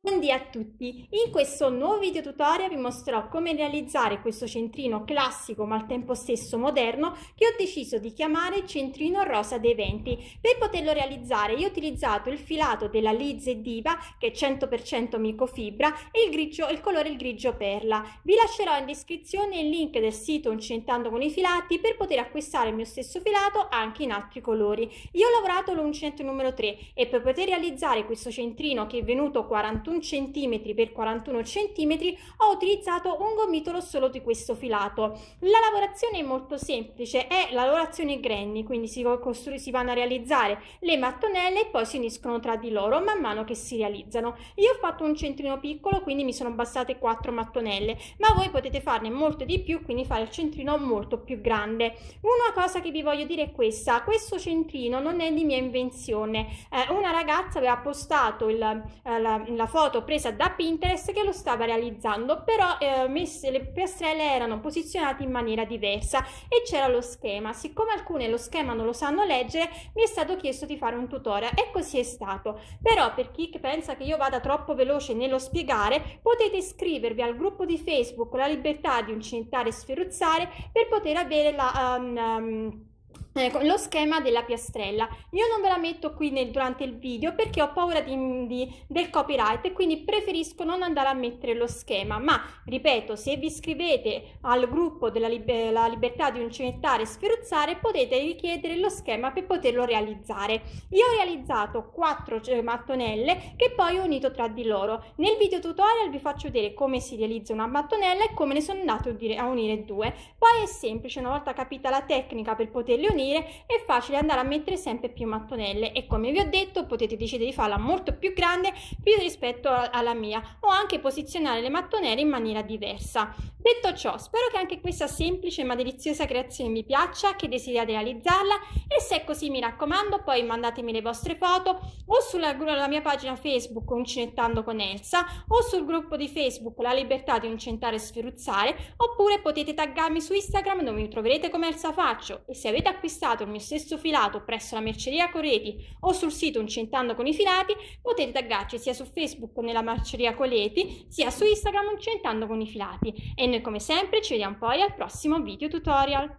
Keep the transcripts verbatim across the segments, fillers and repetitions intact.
Buondì a tutti! In questo nuovo video tutorial vi mostrerò come realizzare questo centrino classico ma al tempo stesso moderno che ho deciso di chiamare centrino rosa dei venti. Per poterlo realizzare io ho utilizzato il filato della Lize Diva che è cento per cento microfibra e il, grigio, il colore il grigio perla. Vi lascerò in descrizione il link del sito Uncinetando con i filati per poter acquistare il mio stesso filato anche in altri colori. Io ho lavorato l'uncinetto numero tre e per poter realizzare questo centrino che è venuto quarantuno centimetri per quarantuno centimetri ho utilizzato un gomitolo solo di questo filato. La lavorazione è molto semplice, è la lavorazione granny, quindi si, si vanno a realizzare le mattonelle e poi si uniscono tra di loro man mano che si realizzano. Io ho fatto un centrino piccolo, quindi mi sono bastate quattro mattonelle, ma voi potete farne molto di più, quindi fare il centrino molto più grande. Una cosa che vi voglio dire è questa: questo centrino non è di mia invenzione, eh, una ragazza aveva postato il, eh, la, la foto presa da Pinterest che lo stava realizzando, però eh, messe, le piastrelle erano posizionate in maniera diversa e c'era lo schema. Siccome alcune lo schema non lo sanno leggere, mi è stato chiesto di fare un tutorial e così è stato. Però per chi pensa che io vada troppo veloce nello spiegare, potete iscrivervi al gruppo di Facebook La Libertà di Uncinettare e Sferruzzare per poter avere la um, um, Ecco, lo schema della piastrella. Io non ve la metto qui nel, durante il video perché ho paura di, di, del copyright e quindi preferisco non andare a mettere lo schema, ma ripeto, se vi iscrivete al gruppo della liber, la libertà di uncinettare e sferruzzare potete richiedere lo schema per poterlo realizzare. Io ho realizzato quattro mattonelle che poi ho unito tra di loro. Nel video tutorial vi faccio vedere come si realizza una mattonella e come ne sono andato a unire due. Poi è semplice, una volta capita la tecnica per poterli unire è facile andare a mettere sempre più mattonelle e come vi ho detto potete decidere di farla molto più grande più rispetto alla mia o anche posizionare le mattonelle in maniera diversa. Detto ciò, spero che anche questa semplice ma deliziosa creazione vi piaccia, che desiderate realizzarla e se è così mi raccomando poi mandatemi le vostre foto o sulla la mia pagina Facebook Uncinettando con Elsa o sul gruppo di Facebook La Libertà di Uncinettare e Sferruzzare, oppure potete taggarmi su Instagram dove mi troverete come Elsa Faccio. E se avete acquistato il mio stesso filato presso la merceria Coleti o sul sito Uncinettando con i filati potete taggarci sia su Facebook nella merceria Coleti sia su Instagram Uncinettando con i filati. E noi come sempre ci vediamo poi al prossimo video tutorial.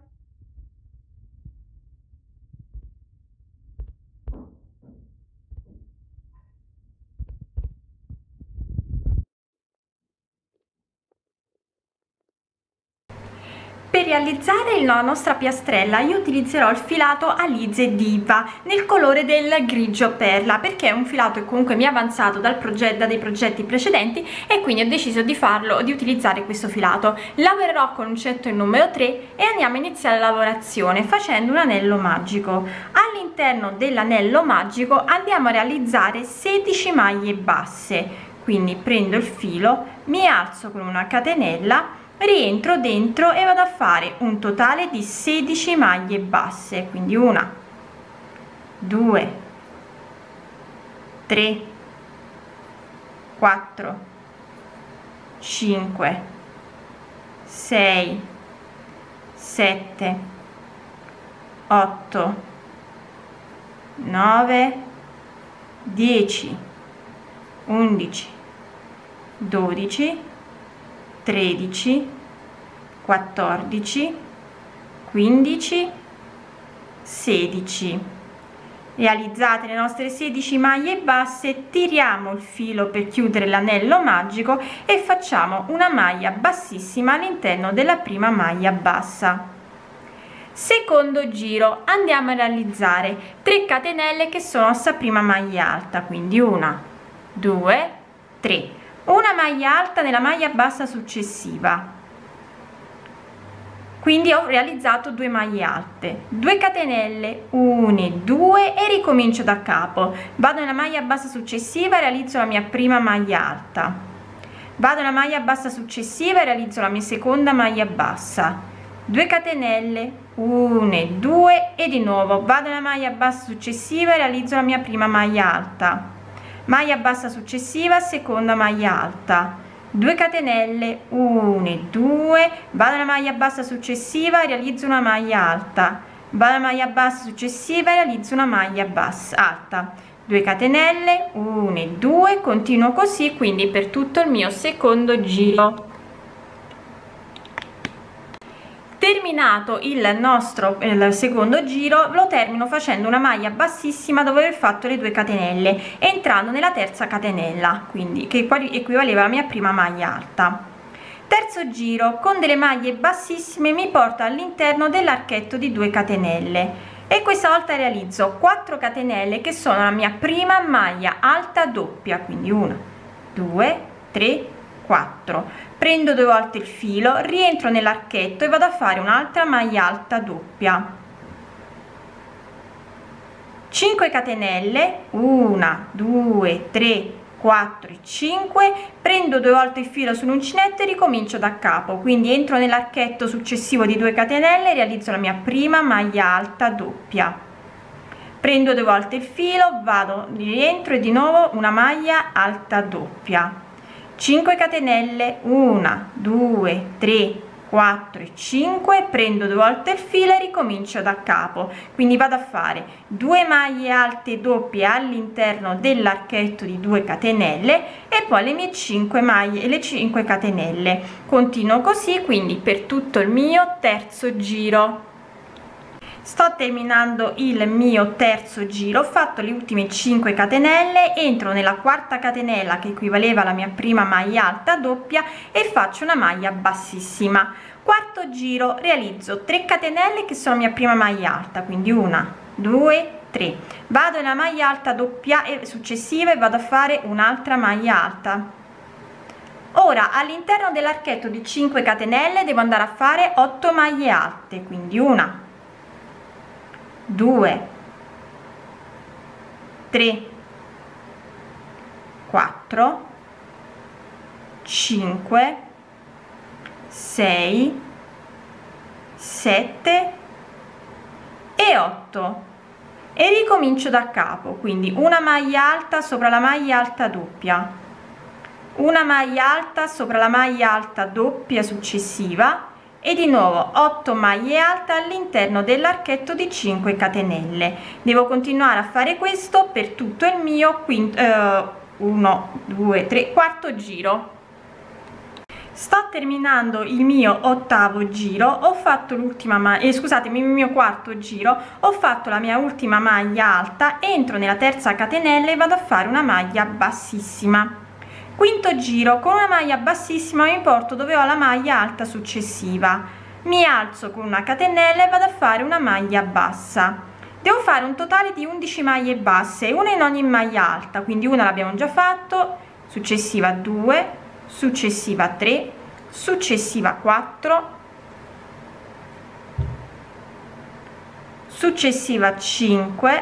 Per realizzare la nostra piastrella io utilizzerò il filato Alize Diva nel colore del grigio perla perché è un filato che comunque mi è avanzato dal progetto, da dei progetti precedenti e quindi ho deciso di farlo, di utilizzare questo filato. Lavorerò con l'uncinetto il numero tre e andiamo a iniziare la lavorazione facendo un anello magico. All'interno dell'anello magico andiamo a realizzare sedici maglie basse, quindi prendo il filo, mi alzo con una catenella, rientro dentro e vado a fare un totale di sedici maglie basse, quindi una, due, tre, quattro, cinque, sei, sette, otto, nove, dieci, undici, dodici, tredici, quattordici, quindici, sedici. Realizzate le nostre sedici maglie basse, tiriamo il filo per chiudere l'anello magico e facciamo una maglia bassissima all'interno della prima maglia bassa. Secondo giro andiamo a realizzare tre catenelle che sono sta prima maglia alta, quindi una, due, tre. Una maglia alta nella maglia bassa successiva, quindi ho realizzato due maglie alte, due catenelle, una, due e ricomincio da capo. Vado nella maglia bassa successiva e realizzo la mia prima maglia alta, vado nella maglia bassa successiva e realizzo la mia seconda maglia bassa, due catenelle, una, due e di nuovo vado nella maglia bassa successiva e realizzo la mia prima maglia alta, maglia bassa successiva, seconda maglia alta, due catenelle, una, due, vado nella maglia bassa successiva e realizzo una maglia alta, vado nella maglia bassa successiva e realizzo una maglia bassa alta, due catenelle, uno e due, continuo così quindi per tutto il mio secondo giro. Terminato il nostro il secondo giro, lo termino facendo una maglia bassissima dopo aver fatto le due catenelle, entrando nella terza catenella, quindi che equivaleva alla mia prima maglia alta. Terzo giro, con delle maglie bassissime mi porto all'interno dell'archetto di due catenelle e questa volta realizzo quattro catenelle che sono la mia prima maglia alta doppia, quindi una, due, tre, quattro. Prendo due volte il filo, rientro nell'archetto e vado a fare un'altra maglia alta doppia, cinque catenelle, uno, due, tre, quattro e cinque. Prendo due volte il filo sull'uncinetto e ricomincio da capo, quindi entro nell'archetto successivo di due catenelle, realizzo la mia prima maglia alta doppia, prendo due volte il filo, vado, rientro e di nuovo una maglia alta doppia, cinque catenelle, uno, due, tre, quattro e cinque. Prendo due volte il filo e ricomincio da capo, quindi vado a fare due maglie alte doppie all'interno dell'archetto di due catenelle e poi le mie cinque maglie, le cinque catenelle. Continuo così quindi per tutto il mio terzo giro. Sto terminando il mio terzo giro, ho fatto le ultime cinque catenelle, entro nella quarta catenella che equivaleva alla mia prima maglia alta doppia e faccio una maglia bassissima. Quarto giro, realizzo tre catenelle che sono la mia prima maglia alta, quindi una, due, tre. Vado nella maglia alta doppia e successiva e vado a fare un'altra maglia alta. Ora all'interno dell'archetto di cinque catenelle devo andare a fare otto maglie alte, quindi una, due, tre, quattro, cinque, sei, sette e otto e ricomincio da capo, quindi una maglia alta sopra la maglia alta doppia, una maglia alta sopra la maglia alta doppia successiva e di nuovo otto maglie alte all'interno dell'archetto di cinque catenelle. Devo continuare a fare questo per tutto il mio quinto eh, uno, due, tre, quarto giro. Sto terminando il mio ottavo giro, ho fatto l'ultima maglia, eh, scusatemi, il mio quarto giro, ho fatto la mia ultima maglia alta, entro nella terza catenella e vado a fare una maglia bassissima. Quinto giro, con una maglia bassissima mi porto dove ho la maglia alta successiva, mi alzo con una catenella e vado a fare una maglia bassa. Devo fare un totale di undici maglie basse, una in ogni maglia alta, quindi una l'abbiamo già fatto, successiva due, successiva tre, successiva quattro, successiva cinque,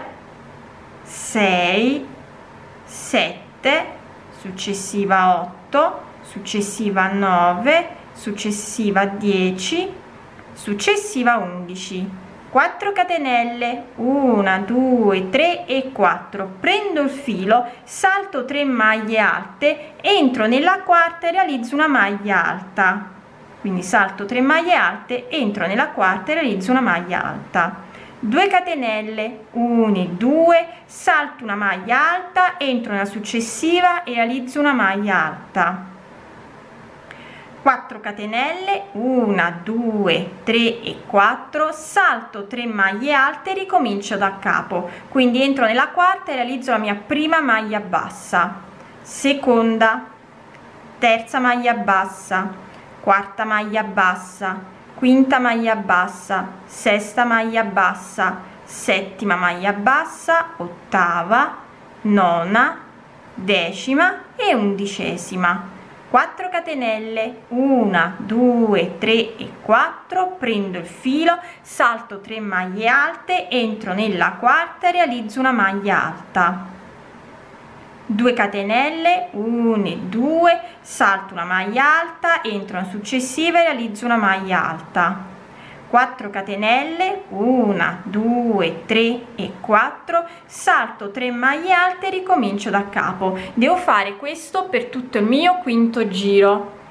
sei, sette, successiva otto, successiva nove, successiva dieci, successiva undici. quattro catenelle, uno, due, tre e quattro. Prendo il filo, salto tre maglie alte, entro nella quarta e realizzo una maglia alta, quindi salto tre maglie alte, entro nella quarta e realizzo una maglia alta, due catenelle, uno e due, salto una maglia alta, entro nella successiva e realizzo una maglia alta, quattro catenelle, uno, due, tre e quattro, salto tre maglie alte e ricomincio da capo, quindi entro nella quarta e realizzo la mia prima maglia bassa, seconda, terza maglia bassa, quarta maglia bassa, quinta maglia bassa, sesta maglia bassa, settima maglia bassa, ottava, nona, decima e undicesima. quattro catenelle, uno, due, tre e quattro, prendo il filo, salto tre maglie alte, entro nella quarta e realizzo una maglia alta, due catenelle, uno e due, salto una maglia alta, entro in successiva e realizzo una maglia alta, quattro catenelle, uno, due, tre e quattro, salto tre maglie alte e ricomincio da capo. Devo fare questo per tutto il mio quinto giro.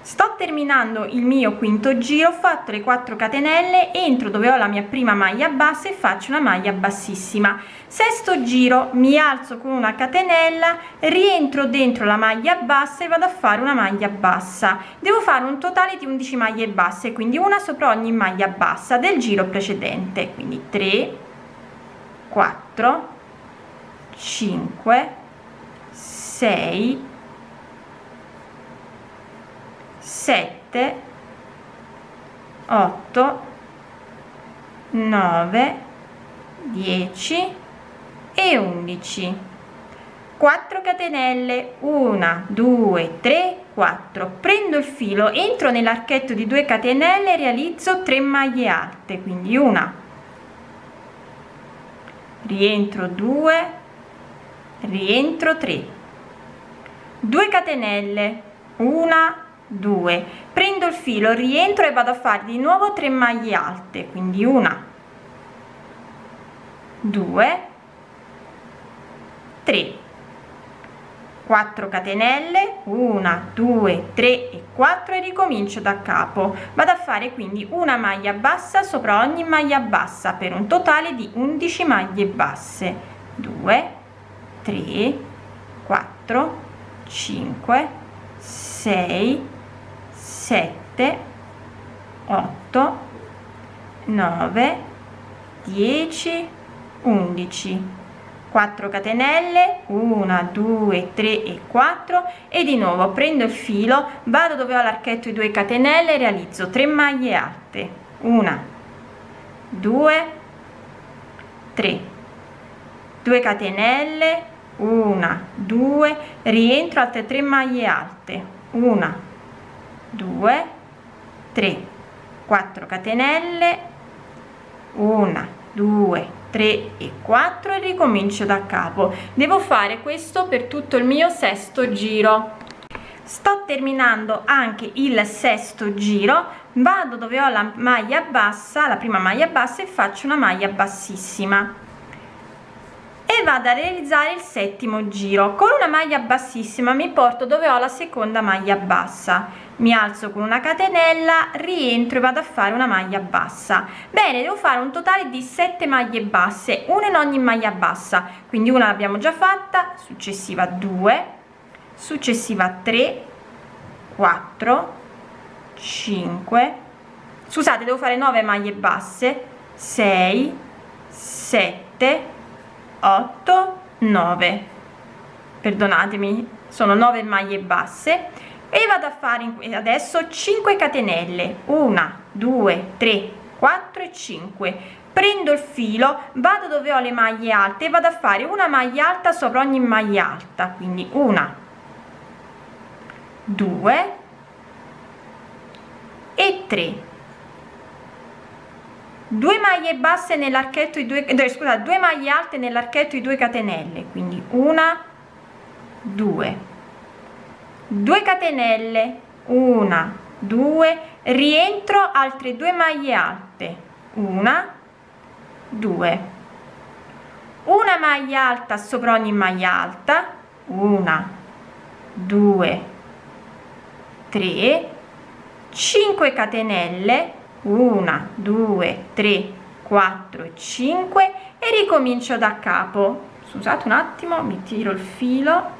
Sto terminando il mio quinto giro, ho fatto le quattro catenelle, entro dove ho la mia prima maglia bassa e faccio una maglia bassissima. Sesto giro, mi alzo con una catenella, rientro dentro la maglia bassa e vado a fare una maglia bassa. Devo fare un totale di undici maglie basse, quindi una sopra ogni maglia bassa del giro precedente, quindi tre, quattro, cinque, sei, sette, otto, nove, dieci e undici. quattro catenelle, uno, due, tre, quattro, prendo il filo, entro nell'archetto di due catenelle e realizzo tre maglie alte, quindi una, rientro due, rientro tre, due catenelle, una, due, prendo il filo, rientro e vado a fare di nuovo tre maglie alte, quindi una, due, tre, quattro catenelle, uno, due, tre e quattro e ricomincio da capo. Vado a fare quindi una maglia bassa sopra ogni maglia bassa per un totale di undici maglie basse. due, tre, quattro, cinque, sei, sette, otto, nove, dieci, undici. quattro catenelle, uno, due, tre e quattro e di nuovo prendo il filo, vado dove ho l'archetto di due catenelle e realizzo tre maglie alte, una, due, tre, due catenelle, una, due, rientro, altre tre maglie alte, una, due, tre, quattro catenelle, una, due, tre e quattro e ricomincio da capo. Devo fare questo per tutto il mio sesto giro. Sto terminando anche il sesto giro, vado dove ho la maglia bassa, la prima maglia bassa, e faccio una maglia bassissima e vado a realizzare il settimo giro. Con una maglia bassissima mi porto dove ho la seconda maglia bassa, mi alzo con una catenella, rientro e vado a fare una maglia bassa. Bene, devo fare un totale di sette maglie basse, una in ogni maglia bassa, quindi una l'abbiamo già fatta, successiva due, successiva tre, quattro, cinque, scusate, devo fare nove maglie basse, sei, sette, otto, nove, perdonatemi, sono nove maglie basse e vado a fare adesso cinque catenelle, uno, due, tre, quattro e cinque, prendo il filo, vado dove ho le maglie alte e vado a fare una maglia alta sopra ogni maglia alta, quindi una, due e tre, due maglie basse nell'archetto di due, eh, scusate, due maglie alte nell'archetto di due catenelle, quindi una, due, due catenelle, una, due, rientro, altre due maglie alte, una, due, una maglia alta sopra ogni maglia alta, una, due, tre, cinque catenelle, uno, due, tre, quattro e cinque e ricomincio da capo. Scusate un attimo, mi tiro il filo,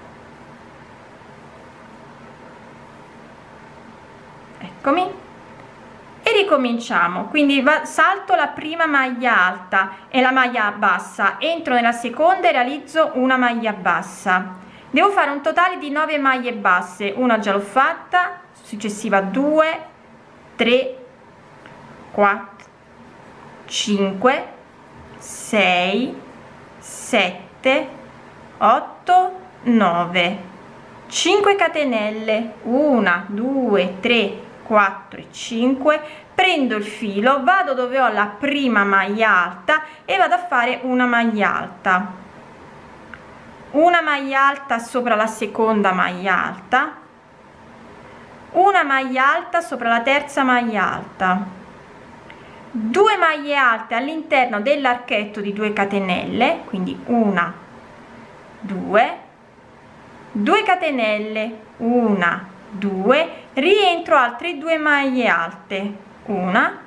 eccomi, e ricominciamo. Quindi va, salto la prima maglia alta e la maglia bassa, entro nella seconda e realizzo una maglia bassa. Devo fare un totale di nove maglie basse, una già l'ho fatta, successiva due, tre, quattro, cinque, sei, sette, otto, nove, cinque catenelle, uno, due, tre, quattro e cinque, prendo il filo, vado dove ho la prima maglia alta e vado a fare una maglia alta, una maglia alta sopra la seconda maglia alta, una maglia alta sopra la terza maglia alta, due maglie alte all'interno dell'archetto di due catenelle, quindi una, due, due catenelle, una, due, rientro altre due maglie alte, una,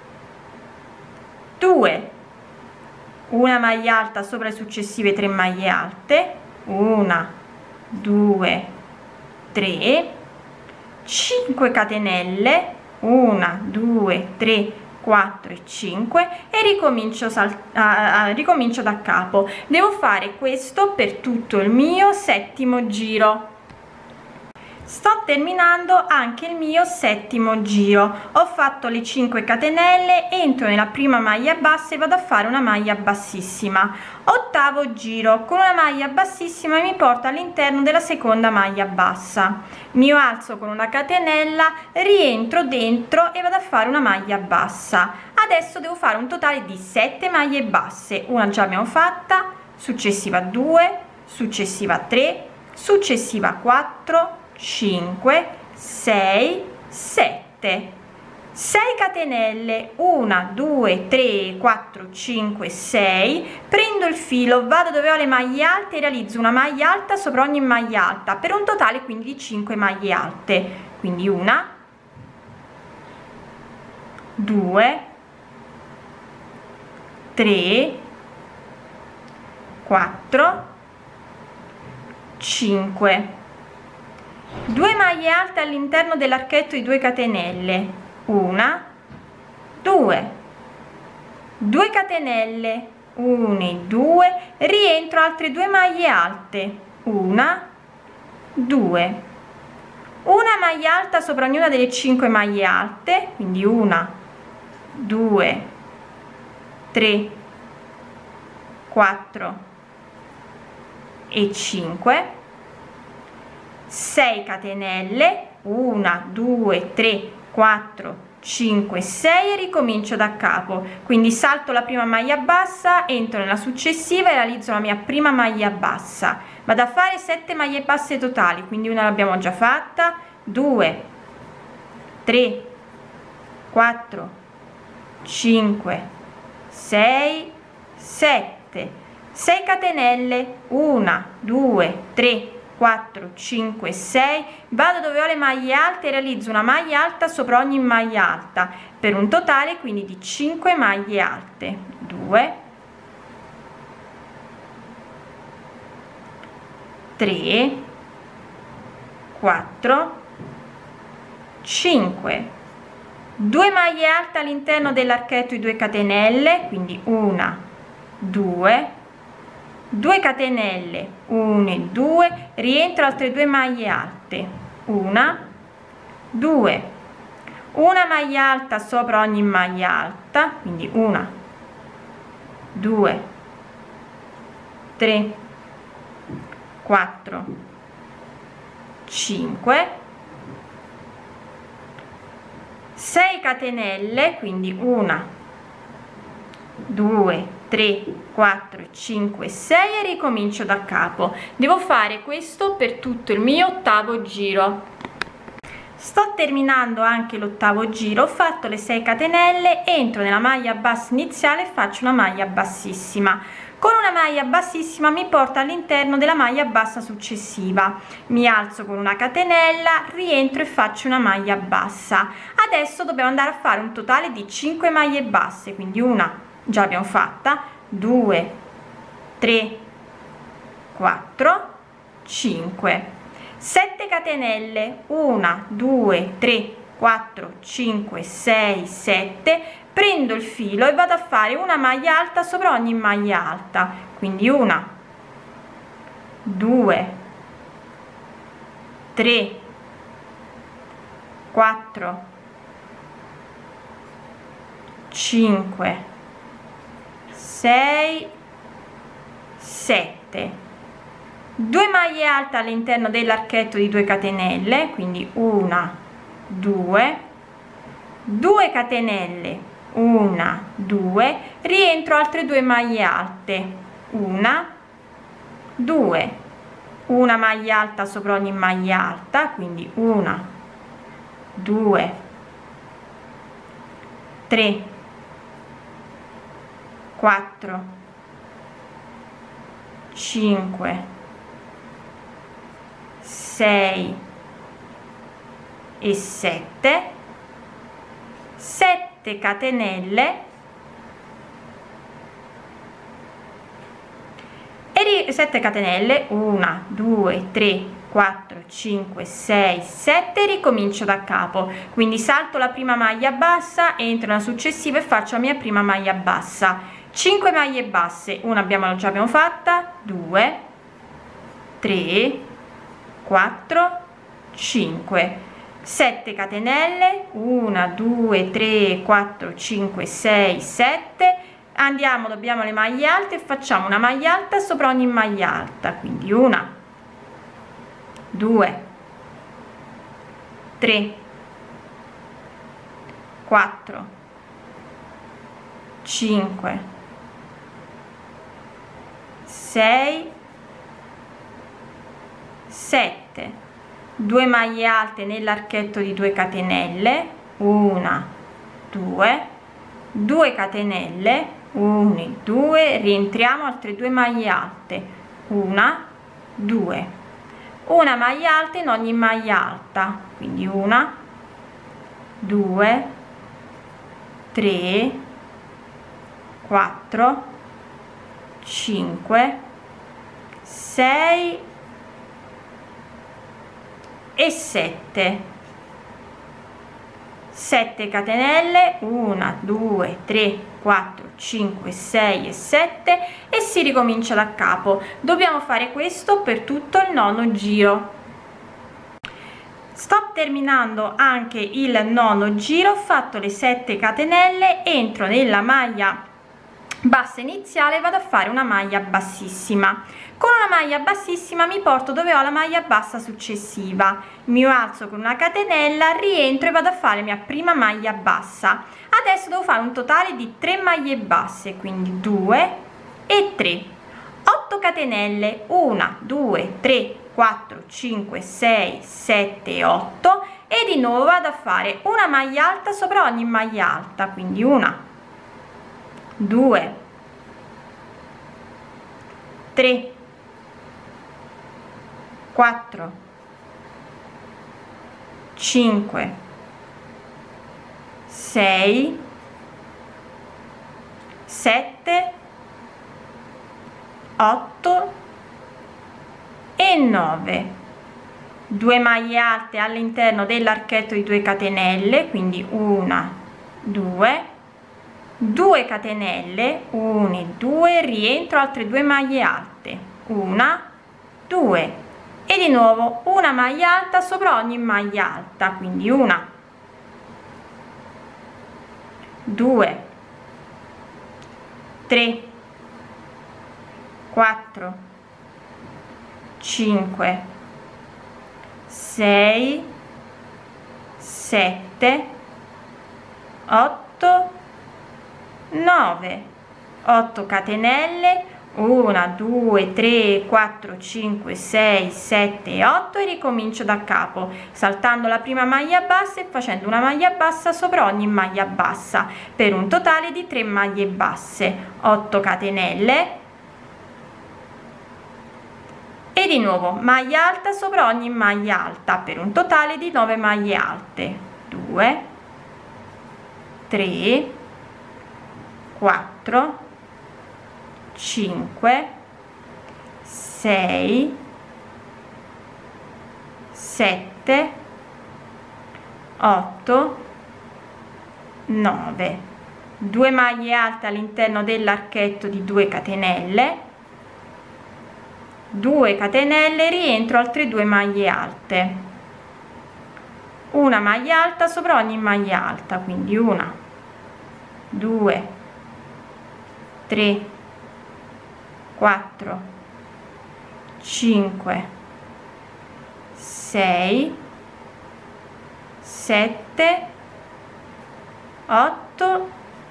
due, una maglia alta sopra le successive tre maglie alte, una, due, tre, cinque catenelle, una, due, tre, quattro e cinque, e ricomincio, sal a, a, ricomincio da capo. Devo fare questo per tutto il mio settimo giro. Sto terminando anche il mio settimo giro, ho fatto le cinque catenelle, entro nella prima maglia bassa e vado a fare una maglia bassissima. Ottavo giro, con una maglia bassissima mi porta all'interno della seconda maglia bassa, mi alzo con una catenella, rientro dentro e vado a fare una maglia bassa. Adesso devo fare un totale di sette maglie basse, una già abbiamo fatta, successiva due, successiva tre, successiva quattro, cinque, sei, sette, sei catenelle, una, due, tre, quattro, cinque, sei, prendo il filo, vado dove ho le maglie alte e realizzo una maglia alta sopra ogni maglia alta, per un totale quindi di cinque maglie alte. Quindi una, due, tre, quattro, cinque, due maglie alte all'interno dell'archetto di due catenelle, una, due, due catenelle, una e due, rientro altre due maglie alte, una, due, una maglia alta sopra ognuna delle cinque maglie alte, quindi una, due, tre, quattro e cinque, sei catenelle, una, due, tre, quattro, cinque, sei, e ricomincio da capo. Quindi salto la prima maglia bassa, entro nella successiva e realizzo la mia prima maglia bassa. Vado a fare sette maglie basse totali, quindi una l'abbiamo già fatta, due, tre, quattro, cinque, sei, sette, sei catenelle, una, due, tre, quattro, cinque, sei, vado dove ho le maglie alte e realizzo una maglia alta sopra ogni maglia alta, per un totale quindi di cinque maglie alte, due, tre, quattro, cinque, due maglie alte all'interno dell'archetto di due catenelle, quindi una, due, due catenelle, una e due, rientro altre due maglie alte, una, due, una maglia alta sopra ogni maglia alta, quindi una, due, tre, quattro, cinque, sei catenelle, quindi una, due, tre, quattro, cinque, sei, e ricomincio da capo. Devo fare questo per tutto il mio ottavo giro. Sto terminando anche l'ottavo giro, ho fatto le sei catenelle, entro nella maglia bassa iniziale e faccio una maglia bassissima. Con una maglia bassissima mi porta all'interno della maglia bassa successiva, mi alzo con una catenella, rientro e faccio una maglia bassa. Adesso dobbiamo andare a fare un totale di cinque maglie basse, quindi una già abbiamo fatta, due, tre, quattro, cinque, sette catenelle, una, due, tre, quattro, cinque, sei, sette, prendo il filo e vado a fare una maglia alta sopra ogni maglia alta, quindi una, due, tre, quattro, cinque, sei, sette, due maglie alte all'interno dell'archetto di due catenelle, quindi una, due, due catenelle, una, due, rientro altre due maglie alte, una, due, una maglia alta sopra ogni maglia alta, quindi una, due, tre, quattro, cinque, sei, e sette, sette catenelle e sette catenelle, uno, due, tre, quattro, cinque, sei, sette, ricomincio da capo, quindi salto la prima maglia bassa, entro nella successiva e faccio la mia prima maglia bassa, cinque maglie basse, una abbiamo già abbiamo fatta, due, tre, quattro, cinque, sette catenelle, uno, due, tre, quattro, cinque, sei, sette, andiamo, dobbiamo le maglie alte e facciamo una maglia alta sopra ogni maglia alta, quindi una, due, tre, quattro, cinque, sei, sette, due maglie alte nell'archetto di due catenelle, una, due, due catenelle, uno, due, rientriamo, altre due maglie alte, una, due, una maglia alta in ogni maglia alta, quindi una, due, tre, quattro, cinque, sei e sette, sette catenelle, uno, due, tre, quattro, cinque, sei e sette e si ricomincia da capo. Dobbiamo fare questo per tutto il nono giro. Sto terminando anche il nono giro, ho fatto le sette catenelle, entro nella maglia bassa iniziale, vado a fare una maglia bassissima. Con una maglia bassissima mi porto dove ho la maglia bassa successiva, mi alzo con una catenella, rientro e vado a fare la mia prima maglia bassa. Adesso devo fare un totale di tre maglie basse, quindi due e tre, otto catenelle, uno, due, tre, quattro, cinque, sei, sette, otto e di nuovo vado a fare una maglia alta sopra ogni maglia alta, quindi una, due, tre, quattro, cinque, sei, sette, otto e nove, due maglie alte all'interno dell'archetto di due catenelle, quindi una, due, due catenelle, uno, due, rientro, altre due maglie alte, una, due e di nuovo una maglia alta sopra ogni maglia alta, quindi una, due, tre, quattro, cinque, sei, sette, otto, nove, otto catenelle, uno, due, tre, quattro, cinque, sei, sette, otto e ricomincio da capo, saltando la prima maglia bassa e facendo una maglia bassa sopra ogni maglia bassa per un totale di tre maglie basse, otto catenelle e di nuovo maglia alta sopra ogni maglia alta per un totale di nove maglie alte, due, tre, quattro, cinque, sei, sette, otto, nove, due maglie alte all'interno dell'archetto di due catenelle, due catenelle, rientro, altre due maglie alte, una maglia alta sopra ogni maglia alta, quindi una, due, tre, quattro, cinque, sei, sette, otto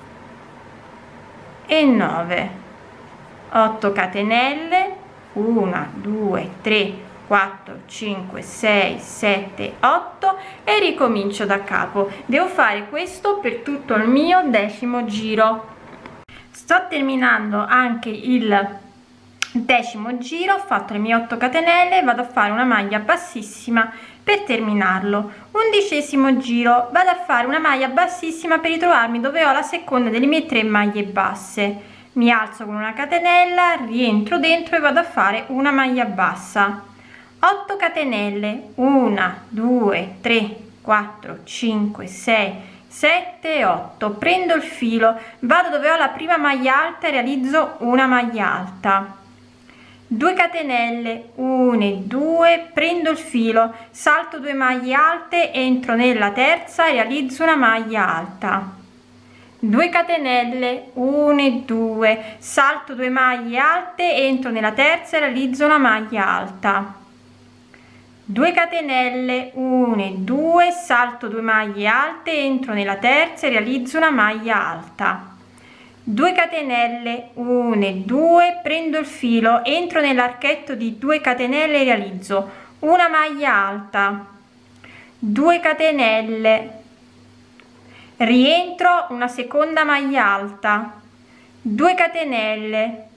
e nove, otto catenelle, uno, due, tre, quattro, cinque, sei, sette, otto e ricomincio da capo. Devo fare questo per tutto il mio decimo giro. Sto terminando anche il decimo giro, ho fatto le mie otto catenelle, vado a fare una maglia bassissima Per terminarlo, undicesimo giro, vado a fare una maglia bassissima per ritrovarmi dove ho la seconda delle mie tre maglie basse. Mi alzo con una catenella, rientro dentro e vado a fare una maglia bassa. otto catenelle, uno, due, tre, quattro, cinque, sei, sette, otto. Prendo il filo, vado dove ho la prima maglia alta e realizzo una maglia alta. due catenelle, uno e due, prendo il filo, salto due maglie alte, entro nella terza e realizzo una maglia alta. due catenelle, uno e due, salto due maglie alte, entro nella terza e realizzo una maglia alta. due catenelle, uno e due, salto due maglie alte, entro nella terza e realizzo una maglia alta. due catenelle, uno e due, prendo il filo, entro nell'archetto di due catenelle e realizzo una maglia alta. due catenelle, rientro, una seconda maglia alta. due catenelle,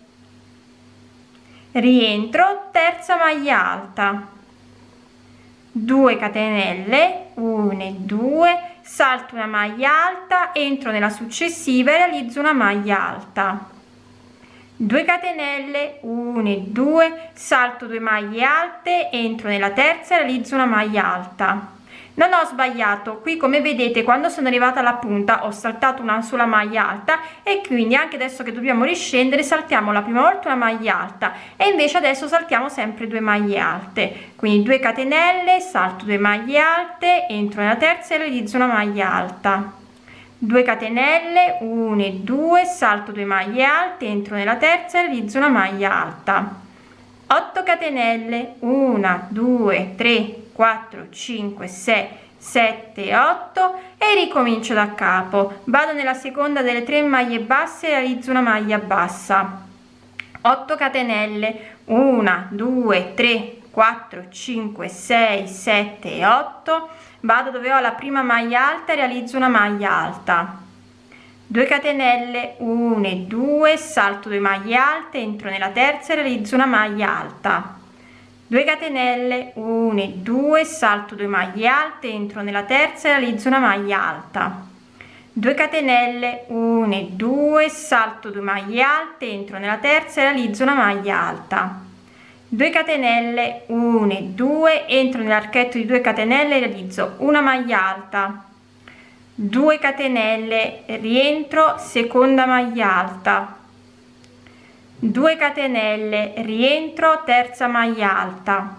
rientro, terza maglia alta. due catenelle, uno e due, salto una maglia alta, entro nella successiva e realizzo una maglia alta. due catenelle, uno e due, salto due maglie alte, entro nella terza e realizzo una maglia alta. Non ho sbagliato, qui come vedete quando sono arrivata alla punta ho saltato una sola maglia alta e quindi anche adesso che dobbiamo riscendere saltiamo la prima volta una maglia alta e invece adesso saltiamo sempre due maglie alte. Quindi due catenelle, salto due maglie alte, entro nella terza e realizzo una maglia alta. due catenelle, uno e due, salto due maglie alte, entro nella terza e realizzo una maglia alta. otto catenelle, uno, due, tre, quattro, cinque, sei, sette, otto e ricomincio da capo. Vado nella seconda delle tre maglie basse e realizzo una maglia bassa. otto catenelle, uno, due, tre, quattro, cinque, sei, sette, otto. Vado dove ho la prima maglia alta e realizzo una maglia alta. due catenelle, uno e due, salto due maglie alte, entro nella terza e realizzo una maglia alta. due catenelle, uno e due, salto due maglie alte, entro nella terza e realizzo una maglia alta. due catenelle, uno e due, salto due maglie alte, entro nella terza e realizzo una maglia alta. due catenelle, uno e due, entro nell'archetto di due catenelle e realizzo una maglia alta. due catenelle, rientro, seconda maglia alta. due catenelle, rientro, terza maglia alta.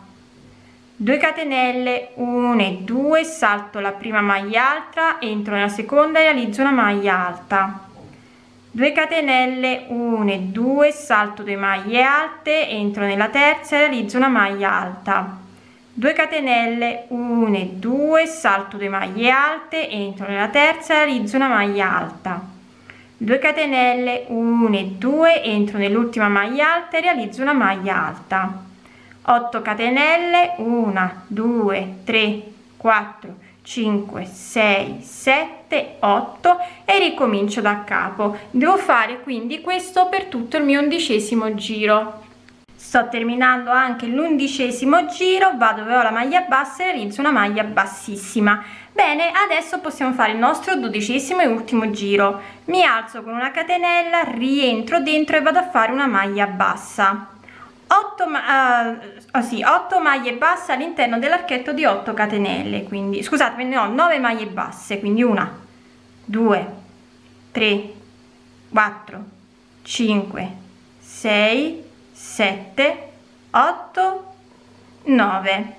due catenelle, uno e due, salto la prima maglia alta, entro nella seconda e realizzo una maglia alta. due catenelle, uno e due, salto due maglie alte, entro nella terza e realizzo una maglia alta. due catenelle, uno e due, salto due maglie alte, entro nella terza e realizzo una maglia alta. due catenelle, uno e due, entro nell'ultima maglia alta e realizzo una maglia alta. otto catenelle, uno, due, tre, quattro, cinque, sei, sette, otto e ricomincio da capo. Devo fare quindi questo per tutto il mio undicesimo giro. Sto terminando anche l'undicesimo giro, vado dove ho la maglia bassa e realizzo una maglia bassissima. Bene, adesso possiamo fare il nostro dodicesimo e ultimo giro. Mi alzo con una catenella, rientro dentro e vado a fare una maglia bassa. otto, uh, oh sì, otto maglie basse all'interno dell'archetto di otto catenelle, quindi scusate, ne ho nove maglie basse, quindi una, due, tre, quattro, cinque, sei, sette, otto, nove.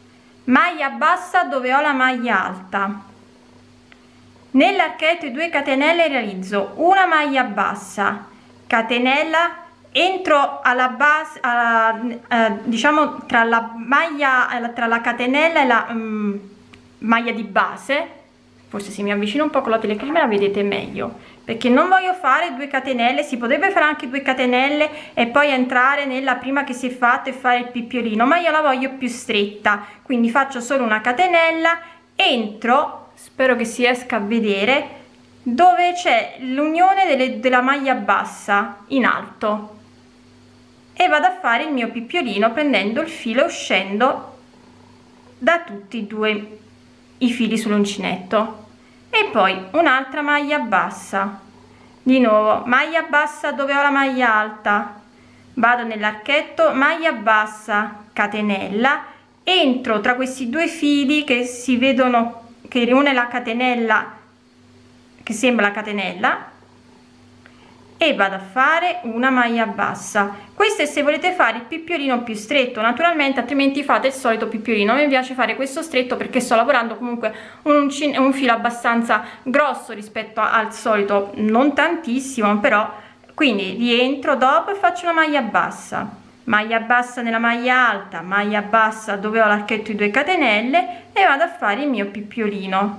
Maglia bassa dove ho la maglia alta. Nell'archetto di due catenelle realizzo una maglia bassa, catenella, entro alla base, alla, eh, diciamo tra la maglia, tra la catenella e la um, maglia di base. Forse se mi avvicino un po' con la telecamera vedete meglio, perché non voglio fare due catenelle. Si potrebbe fare anche due catenelle e poi entrare nella prima che si è fatta e fare il pippiolino, ma io la voglio più stretta, quindi faccio solo una catenella, entro, spero che si riesca a vedere, dove c'è l'unione della maglia bassa in alto, e vado a fare il mio pippiolino prendendo il filo e uscendo da tutti e due i fili sull'uncinetto e poi un'altra maglia bassa, di nuovo maglia bassa dove ho la maglia alta, vado nell'archetto, maglia bassa, catenella, entro tra questi due fili che si vedono, che riúne la catenella, che sembra la catenella, e vado a fare una maglia bassa. Questo è se volete fare il picciolino più stretto, naturalmente, altrimenti fate il solito picciolino. A me piace fare questo stretto perché sto lavorando comunque un, un filo abbastanza grosso rispetto al solito, non tantissimo però, quindi rientro dopo e faccio una maglia bassa, maglia bassa nella maglia alta, maglia bassa dove ho l'archetto di due catenelle e vado a fare il mio picciolino,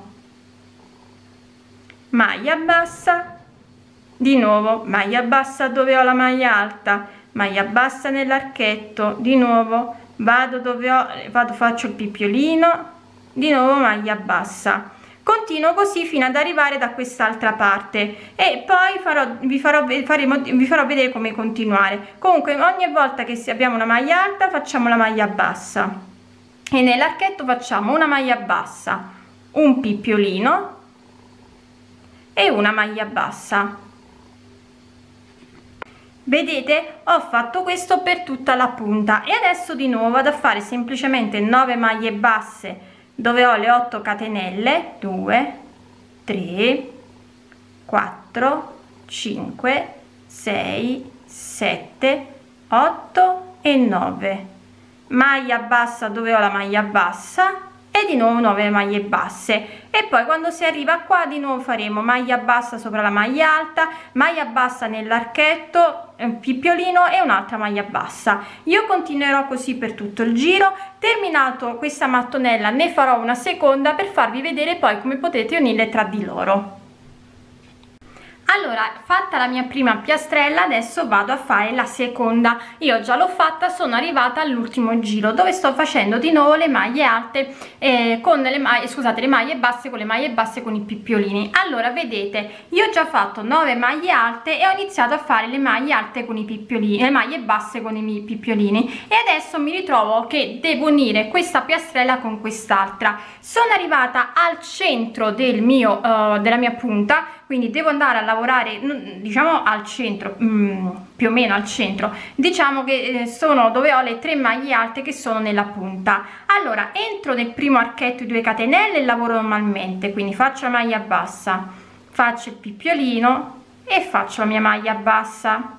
maglia bassa, di nuovo maglia bassa dove ho la maglia alta, maglia bassa nell'archetto, di nuovo vado dove ho, vado faccio il picciolino, di nuovo maglia bassa, continuo così fino ad arrivare da quest'altra parte e poi farò vi farò faremo vi farò vedere come continuare. Comunque ogni volta che abbiamo una maglia alta facciamo la maglia bassa e nell'archetto facciamo una maglia bassa, un picciolino e una maglia bassa. Vedete, ho fatto questo per tutta la punta e adesso di nuovo vado a fare semplicemente nove maglie basse dove ho le otto catenelle, due, tre, quattro, cinque, sei, sette, otto e nove, maglia bassa dove ho la maglia bassa e di nuovo nove maglie basse e poi quando si arriva qua di nuovo faremo maglia bassa sopra la maglia alta, maglia bassa nell'archetto, un picciolino e un'altra maglia bassa. Io continuerò così per tutto il giro. Terminato questa mattonella ne farò una seconda per farvi vedere poi come potete unirle tra di loro. Allora, fatta la mia prima piastrella, adesso vado a fare la seconda. Io già l'ho fatta, sono arrivata all'ultimo giro dove sto facendo di nuovo le maglie alte eh, con le maglie, scusate, le maglie basse con le maglie basse con i picciolini. Allora, vedete, io ho già fatto nove maglie alte e ho iniziato a fare le maglie alte con i picciolini, le maglie basse con i miei picciolini e adesso mi ritrovo che devo unire questa piastrella con quest'altra. Sono arrivata al centro del mio uh, della mia punta, quindi devo andare a lavorare diciamo al centro, mm, più o meno al centro, diciamo che eh, sono dove ho le tre maglie alte che sono nella punta. Allora entro nel primo archetto di due catenelle e lavoro normalmente, quindi faccio la maglia bassa, faccio il picciolino e faccio la mia maglia bassa,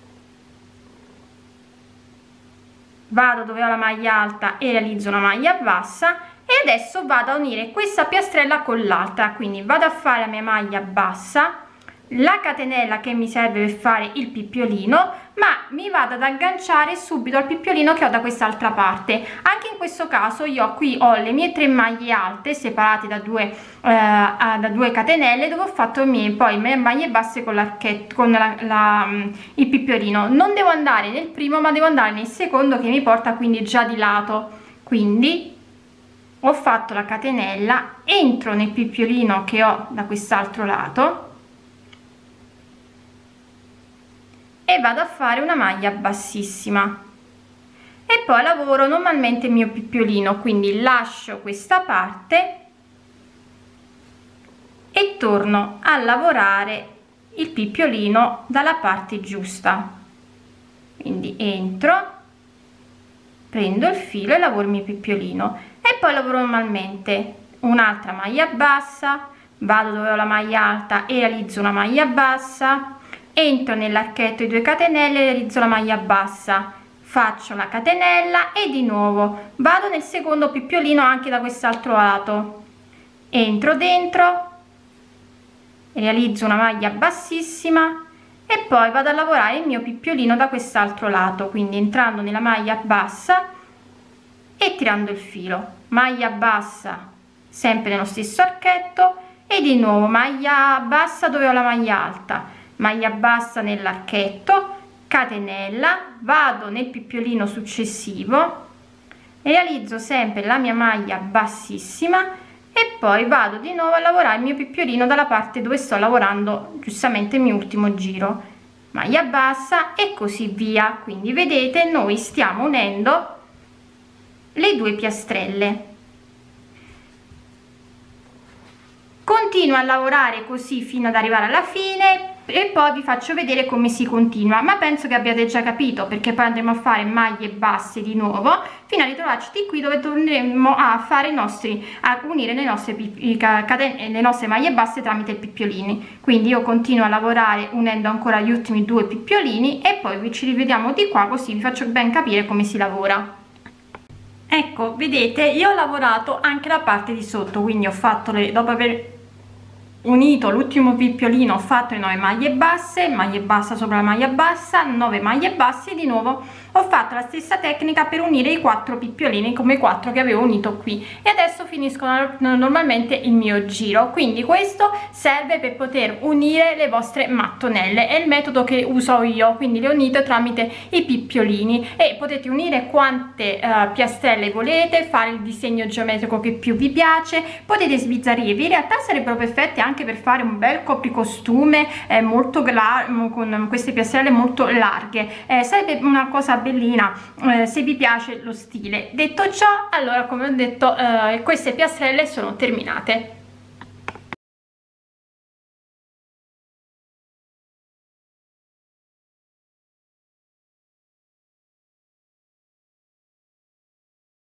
vado dove ho la maglia alta e realizzo una maglia bassa e adesso vado a unire questa piastrella con l'altra, quindi vado a fare la mia maglia bassa, la catenella che mi serve per fare il picciolino, ma mi vado ad agganciare subito al picciolino che ho da quest'altra parte. Anche in questo caso io qui ho le mie tre maglie alte separate da due, eh, da due catenelle dove ho fatto mie, poi le mie maglie basse con l'archetto, con la, la, il picciolino. Non devo andare nel primo ma devo andare nel secondo che mi porta quindi già di lato, quindi ho fatto la catenella, entro nel picciolino che ho da quest'altro lato e vado a fare una maglia bassissima e poi lavoro normalmente il mio picciolino, quindi lascio questa parte e torno a lavorare il picciolino dalla parte giusta, quindi entro, prendo il filo e lavoro il mio picciolino e poi lavoro normalmente un'altra maglia bassa, vado dove ho la maglia alta e realizzo una maglia bassa, entro nell'archetto di due catenelle e realizzo la maglia bassa, faccio una catenella e di nuovo vado nel secondo picciolino anche da quest'altro lato, entro dentro, realizzo una maglia bassissima e poi vado a lavorare il mio picciolino da quest'altro lato, quindi entrando nella maglia bassa e tirando il filo, maglia bassa sempre nello stesso archetto e di nuovo maglia bassa dove ho la maglia alta, maglia bassa nell'archetto, catenella, vado nel picciolino successivo, realizzo sempre la mia maglia bassissima e poi vado di nuovo a lavorare il mio picciolino dalla parte dove sto lavorando giustamente il mio ultimo giro, maglia bassa e così via. Quindi vedete, noi stiamo unendo le due piastrelle Continuo a lavorare così fino ad arrivare alla fine e poi vi faccio vedere come si continua, ma penso che abbiate già capito, perché poi andremo a fare maglie basse di nuovo fino a ritrovarci qui dove torneremo a fare i nostri, a unire le nostre, catene, le nostre maglie basse tramite picciolini. Quindi io continuo a lavorare unendo ancora gli ultimi due picciolini e poi ci rivediamo di qua, così vi faccio ben capire come si lavora. Ecco, vedete, io ho lavorato anche la parte di sotto, quindi ho fatto le, dopo aver unito l'ultimo picciolino ho fatto le nove maglie basse, maglie bassa sopra la maglia bassa, nove maglie basse e di nuovo ho fatto la stessa tecnica per unire i quattro picciolini come i quattro che avevo unito qui, e adesso finisco normalmente il mio giro. Quindi questo serve per poter unire le vostre mattonelle, è il metodo che uso io, quindi le unite tramite i picciolini e potete unire quante uh, piastrelle volete, fare il disegno geometrico che più vi piace, potete sbizzarrirvi, in realtà sarebbero perfette anche per fare un bel copricostume eh, molto con queste piastrelle molto larghe, eh, sarebbe una cosa bellina eh, se vi piace lo stile. Detto ciò, allora come ho detto eh, queste piastrelle sono terminate.